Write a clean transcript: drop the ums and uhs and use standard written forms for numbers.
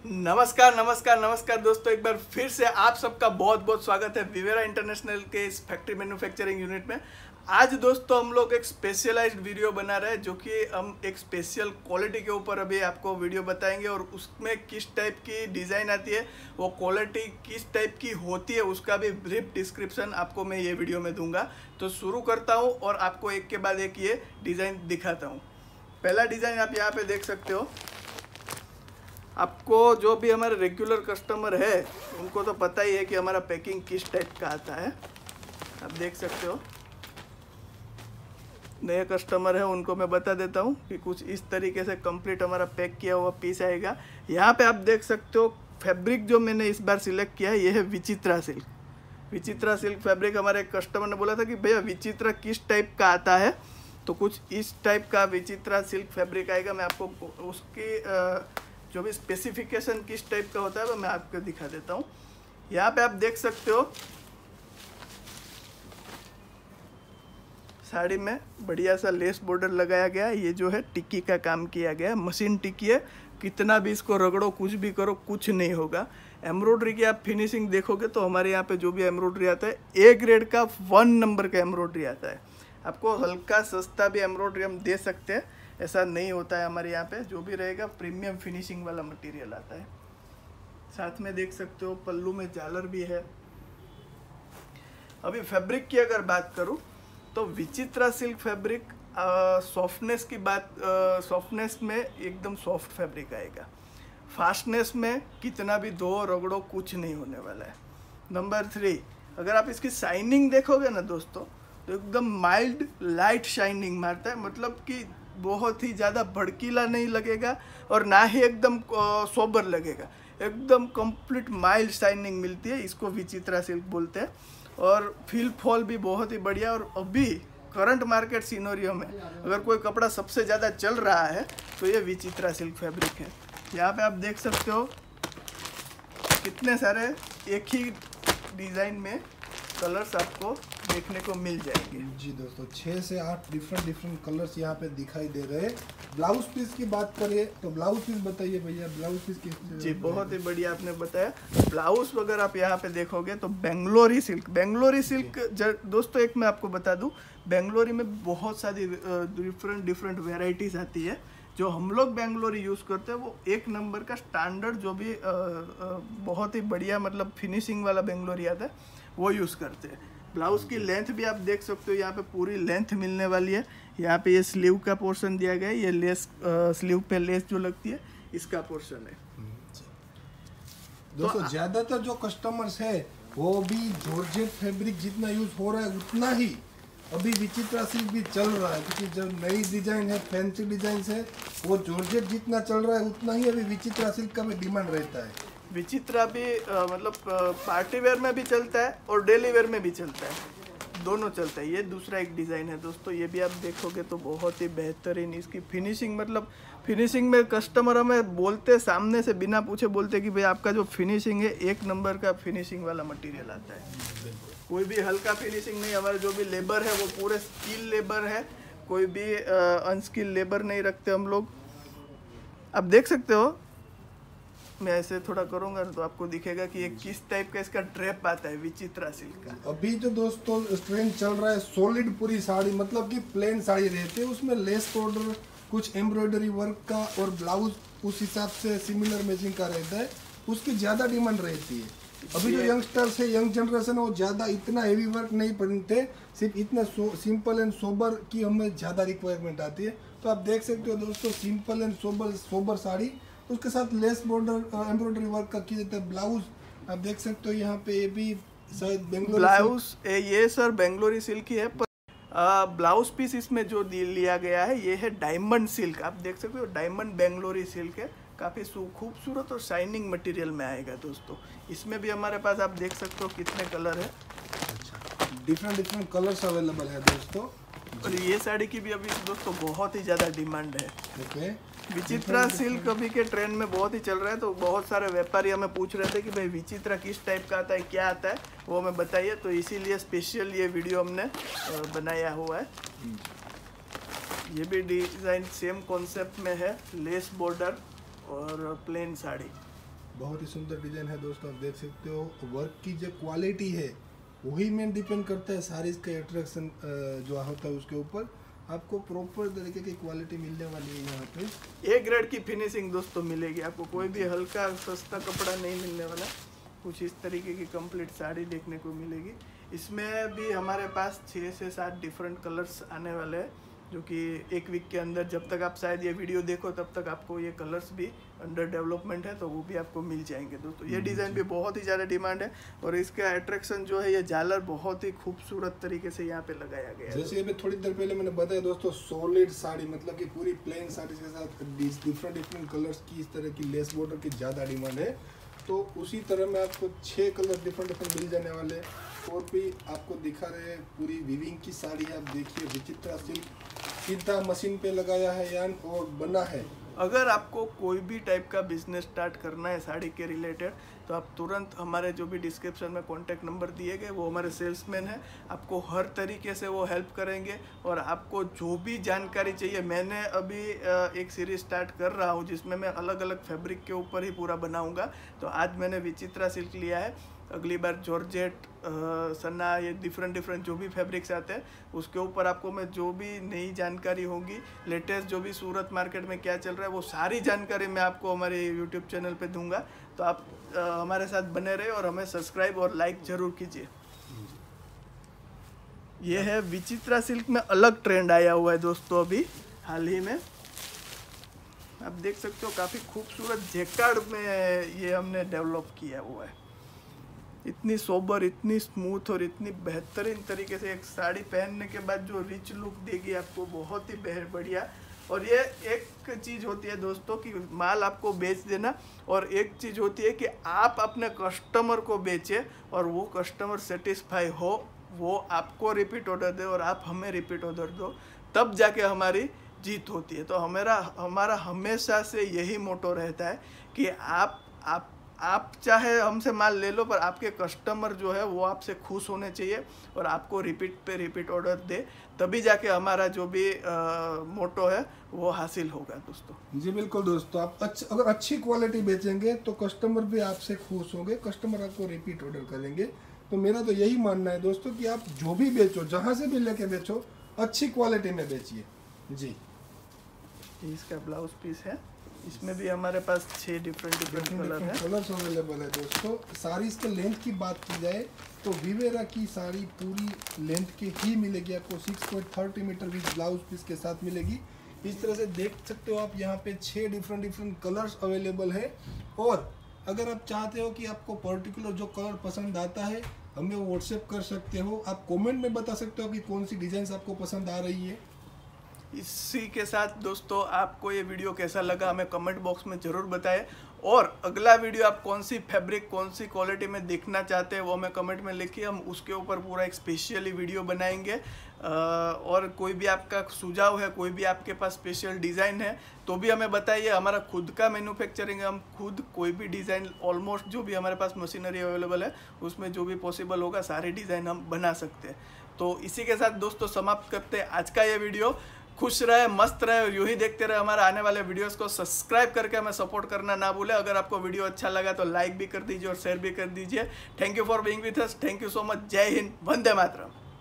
नमस्कार नमस्कार नमस्कार दोस्तों, एक बार फिर से आप सबका बहुत बहुत स्वागत है विवेरा इंटरनेशनल के इस फैक्ट्री मैन्युफैक्चरिंग यूनिट में। आज दोस्तों हम लोग एक स्पेशलाइज्ड वीडियो बना रहे हैं, जो कि हम एक स्पेशल क्वालिटी के ऊपर अभी आपको वीडियो बताएंगे और उसमें किस टाइप की डिज़ाइन आती है, वो क्वालिटी किस टाइप की होती है, उसका भी ब्रीफ डिस्क्रिप्शन आपको मैं ये वीडियो में दूंगा। तो शुरू करता हूँ और आपको एक के बाद एक ये डिज़ाइन दिखाता हूँ। पहला डिज़ाइन आप यहाँ पे देख सकते हो। आपको जो भी हमारे रेगुलर कस्टमर है उनको तो पता ही है कि हमारा पैकिंग किस टाइप का आता है। आप देख सकते हो, नए कस्टमर है उनको मैं बता देता हूँ कि कुछ इस तरीके से कंप्लीट हमारा पैक किया हुआ पीस आएगा। यहाँ पे आप देख सकते हो फैब्रिक जो मैंने इस बार सिलेक्ट किया है ये है विचित्रा सिल्क। विचित्रा सिल्क फैब्रिक हमारे कस्टमर ने बोला था कि भैया विचित्रा किस टाइप का आता है, तो कुछ इस टाइप का विचित्रा सिल्क फैब्रिक आएगा। मैं आपको उसकी जो भी स्पेसिफिकेशन किस टाइप का होता है वो मैं आपको दिखा देता हूँ। यहाँ पे आप देख सकते हो साड़ी में बढ़िया सा लेस बॉर्डर लगाया गया है। ये जो है टिक्की का काम किया गया है, मशीन टिक्की है। कितना भी इसको रगड़ो, कुछ भी करो, कुछ नहीं होगा। एम्ब्रॉयडरी की आप फिनिशिंग देखोगे तो हमारे यहाँ पे जो भी एम्ब्रॉयडरी आता है ए ग्रेड का 1 नंबर का एम्ब्रॉयडरी आता है। आपको हल्का सस्ता भी एम्ब्रॉयडरी हम दे सकते हैं, ऐसा नहीं होता है। हमारे यहाँ पे जो भी रहेगा प्रीमियम फिनिशिंग वाला मटेरियल आता है। साथ में देख सकते हो पल्लू में झालर भी है। अभी फैब्रिक की अगर बात करूँ तो विचित्रा सिल्क फैब्रिक सॉफ्टनेस की बात, सॉफ्टनेस में एकदम सॉफ्ट फैब्रिक आएगा। फास्टनेस में कितना भी धो रगड़ो कुछ नहीं होने वाला है। नंबर 3, अगर आप इसकी शाइनिंग देखोगे ना दोस्तों तो एकदम माइल्ड लाइट शाइनिंग मारता है। मतलब कि बहुत ही ज़्यादा भड़कीला नहीं लगेगा और ना ही एकदम सोबर लगेगा। एकदम कंप्लीट माइल्ड शाइनिंग मिलती है, इसको विचित्रा सिल्क बोलते हैं। और फील फॉल भी बहुत ही बढ़िया। और अभी करंट मार्केट सिनेरियो में अगर कोई कपड़ा सबसे ज़्यादा चल रहा है तो ये विचित्रा सिल्क फैब्रिक है। यहाँ पे आप देख सकते हो कितने सारे एक ही डिज़ाइन में कलर्स आपको देखने को मिल जाएंगे। जी दोस्तों, 6 से 8 डिफरेंट कलर्स यहाँ पे दिखाई दे रहे हैं। ब्लाउज पीस की बात करें तो ब्लाउज पीस बताइए भैया, ब्लाउज पीस किस? जी बहुत ही बढ़िया आपने बताया। ब्लाउज वगैरह आप यहाँ पे देखोगे तो बेंगलोरी सिल्क दोस्तों एक मैं आपको बता दूं, बेंगलोरी में बहुत सारी डिफरेंट वेराइटीज़ आती है। जो हम लोग बेंगलोरी यूज़ करते हैं वो एक नंबर का स्टैंडर्ड जो भी बहुत ही बढ़िया मतलब फिनिशिंग वाला बेंगलोरी आता है वो यूज़ करते हैं। ब्लाउज की लेंथ भी आप देख सकते हो, यहाँ पे पूरी लेंथ मिलने वाली है। यहाँ पे ये स्लीव का पोर्शन दिया गया है, ये लेस स्लीव पे लेस जो लगती है इसका पोर्शन है। दोस्तों तो ज्यादातर जो कस्टमर्स है वो भी जॉर्जेट फैब्रिक जितना यूज हो रहा है उतना ही अभी विचित्रा सिल्क भी चल रहा है, क्योंकि जो नई डिजाइन है, फैंसी डिजाइन है, वो जॉर्जेट जितना चल रहा है उतना ही अभी विचित्रा सिल्क का भी डिमांड रहता है। विचित्रा भी मतलब पार्टी वेयर में भी चलता है और डेली वेयर में भी चलता है, दोनों चलता है। ये दूसरा एक डिज़ाइन है दोस्तों, ये भी आप देखोगे तो बहुत ही बेहतरीन इसकी फिनिशिंग, मतलब फिनिशिंग में कस्टमर हमें बोलते सामने से बिना पूछे बोलते कि भाई आपका जो फिनिशिंग है एक नंबर का फिनिशिंग वाला मटेरियल आता है। कोई भी हल्का फिनिशिंग नहीं। हमारे जो भी लेबर है वो पूरे स्किल लेबर है, कोई भी अनस्किल लेबर नहीं रखते हम लोग। आप देख सकते हो, मैं ऐसे थोड़ा करूंगा तो आपको दिखेगा कि ये किस टाइप का इसका ड्रेप आता है विचित्रा सिल्क का। अभी जो दोस्तों ट्रेंड चल रहा है सॉलिड पूरी साड़ी, मतलब कि प्लेन साड़ी रहती है, उसमें लेस बॉर्डर, कुछ एम्ब्रॉयडरी वर्क का और ब्लाउज उस हिसाब से सिमिलर मैचिंग का रहता है, उसकी ज़्यादा डिमांड रहती है। अभी जो यंगस्टर्स है, यंग जनरेशन है, वो ज़्यादा इतना हेवी वर्क नहीं पहनते, सिर्फ इतना सिंपल एंड सोबर की हमें ज़्यादा रिक्वायरमेंट आती है। तो आप देख सकते हो दोस्तों सिंपल एंड सोबर साड़ी, उसके साथ लेस बॉर्डर एम्ब्रॉयडरी वर्क का किया जाता है। ब्लाउज आप देख सकते हो यहाँ पे, ये भी शायद बेंगलोरी ब्लाउज ये सर बेंगलोरी सिल्क ही है, पर ब्लाउज पीस इसमें जो लिया गया है ये है डायमंड सिल्क। आप देख सकते हो डायमंड बेंगलोरी सिल्क है, काफ़ी खूबसूरत और शाइनिंग मटेरियल में आएगा दोस्तों। इसमें भी हमारे पास आप देख सकते हो कितने कलर है। अच्छा, डिफरेंट कलर्स अवेलेबल है दोस्तों। और ये साड़ी की भी अभी दोस्तों बहुत ही ज़्यादा डिमांड है। ओके, विचित्रा सिल्क अभी के ट्रेंड में बहुत ही चल रहा है, तो बहुत सारे व्यापारी हमें पूछ रहे थे कि भाई विचित्रा किस टाइप का आता है, क्या आता है, वो हमें बताइए। तो इसीलिए स्पेशल ये वीडियो हमने बनाया हुआ है। ये भी डिज़ाइन सेम कॉन्सेप्ट में है, लेस बॉर्डर और प्लेन साड़ी। बहुत ही सुंदर डिजाइन है दोस्तों, आप देख सकते हो। वर्क की जो क्वालिटी है वही मेन डिपेंड करता है साड़ीज का अट्रैक्शन जो होता है उसके ऊपर। आपको प्रॉपर तरीके की क्वालिटी मिलने वाली है यहाँ पे। ए ग्रेड की फिनिशिंग दोस्तों मिलेगी आपको, कोई भी हल्का सस्ता कपड़ा नहीं मिलने वाला। कुछ इस तरीके की कंप्लीट साड़ी देखने को मिलेगी। इसमें भी हमारे पास 6 से 7 डिफरेंट कलर्स आने वाले हैं, जो कि एक वीक के अंदर, जब तक आप शायद ये वीडियो देखो तब तक आपको ये कलर्स भी अंडर डेवलपमेंट है, तो वो भी आपको मिल जाएंगे दोस्तों। ये डिज़ाइन भी बहुत ही ज़्यादा डिमांड है और इसका अट्रैक्शन जो है, ये झालर बहुत ही खूबसूरत तरीके से यहाँ पे लगाया गया है। जैसे अभी थोड़ी देर पहले मैंने बताया दोस्तों, सॉलिड साड़ी मतलब कि पूरी प्लेन साड़ी के साथ डिफरेंट कलर्स की इस तरह की लेस बॉर्डर की ज़्यादा डिमांड है। तो उसी तरह में आपको 6 कलर डिफरेंट मिल जाने वाले। और भी आपको दिखा रहे हैं, पूरी विविंग की साड़ी है, आप देखिए विचित्रा सिल्क सीधा मशीन पे लगाया है यान और बना है। अगर आपको कोई भी टाइप का बिजनेस स्टार्ट करना है साड़ी के रिलेटेड, तो आप तुरंत हमारे जो भी डिस्क्रिप्शन में कॉन्टैक्ट नंबर दिए गए, वो हमारे सेल्समैन हैं, आपको हर तरीके से वो हेल्प करेंगे। और आपको जो भी जानकारी चाहिए, मैंने अभी एक सीरीज स्टार्ट कर रहा हूँ जिसमें मैं अलग अलग फैब्रिक के ऊपर ही पूरा बनाऊँगा। तो आज मैंने विचित्रा सिल्क लिया है, अगली बार जॉर्जेट, सन्ना, ये डिफरेंट जो भी फैब्रिक्स आते हैं उसके ऊपर आपको मैं जो भी नई जानकारी होगी, लेटेस्ट जो भी सूरत मार्केट में क्या चल रहा है, वो सारी जानकारी मैं आपको हमारे यूट्यूब चैनल पे दूंगा। तो आप हमारे साथ बने रहे और हमें सब्सक्राइब और लाइक जरूर कीजिए। ये है विचित्रा सिल्क में अलग ट्रेंड आया हुआ है दोस्तों, अभी हाल ही में आप देख सकते हो, काफ़ी खूबसूरत जैकार्ड में ये हमने डेवलप किया हुआ है। इतनी सोबर, इतनी स्मूथ और इतनी बेहतरीन तरीके से एक साड़ी पहनने के बाद जो रिच लुक देगी आपको, बहुत ही बढ़िया। और ये एक चीज़ होती है दोस्तों कि माल आपको बेच देना, और एक चीज़ होती है कि आप अपने कस्टमर को बेचें और वो कस्टमर सेटिस्फाई हो, वो आपको रिपीट ऑर्डर दे और आप हमें रिपीट ऑर्डर दो, तब जाके हमारी जीत होती है। तो हमारा हमेशा से यही मोटो रहता है कि आप चाहे हमसे माल ले लो, पर आपके कस्टमर जो है वो आपसे खुश होने चाहिए और आपको रिपीट पे रिपीट ऑर्डर दे, तभी जाके हमारा जो भी मोटो है वो हासिल होगा दोस्तों। जी बिल्कुल दोस्तों, आप अगर अच्छी क्वालिटी बेचेंगे तो कस्टमर भी आपसे खुश होंगे, कस्टमर आपको रिपीट ऑर्डर करेंगे। तो मेरा तो यही मानना है दोस्तों कि आप जो भी बेचो, जहाँ से भी लेके बेचो, अच्छी क्वालिटी में बेचिए। जी, इसका ब्लाउज पीस है, इसमें भी हमारे पास 6 डिफरेंट कलर है, कलर्स अवेलेबल है दोस्तों। साड़ी इसके लेंथ की बात की जाए तो विवेरा की साड़ी पूरी लेंथ की ही मिलेगी आपको, 6.30 मीटर विद ब्लाउज पीस के साथ मिलेगी। इस तरह से देख सकते हो आप, यहाँ पे 6 डिफरेंट कलर्स अवेलेबल है। और अगर आप चाहते हो कि आपको पर्टिकुलर जो कलर पसंद आता है, हमें व्हाट्सएप कर सकते हो, आप कमेंट में बता सकते हो कि कौन सी डिजाइन आपको पसंद आ रही है। इसी के साथ दोस्तों, आपको ये वीडियो कैसा लगा हमें कमेंट बॉक्स में ज़रूर बताएं, और अगला वीडियो आप कौन सी फैब्रिक, कौन सी क्वालिटी में देखना चाहते हैं वो हमें कमेंट में लिखिए, हम उसके ऊपर पूरा एक स्पेशली वीडियो बनाएंगे। और कोई भी आपका सुझाव है, कोई भी आपके पास स्पेशल डिज़ाइन है तो भी हमें बताइए। हमारा खुद का मैन्युफैक्चरिंग है, हम खुद कोई भी डिज़ाइन, ऑलमोस्ट जो भी हमारे पास मशीनरी अवेलेबल है उसमें जो भी पॉसिबल होगा सारे डिज़ाइन हम बना सकते हैं। तो इसी के साथ दोस्तों समाप्त करते हैं आज का ये वीडियो। खुश रहे, मस्त रहे और यूं ही देखते रहे हमारे आने वाले वीडियोस को। सब्सक्राइब करके हमें सपोर्ट करना ना भूलें। अगर आपको वीडियो अच्छा लगा तो लाइक भी कर दीजिए और शेयर भी कर दीजिए। Thank you for being with us, thank you so much. Jai Hind, Vande Mataram.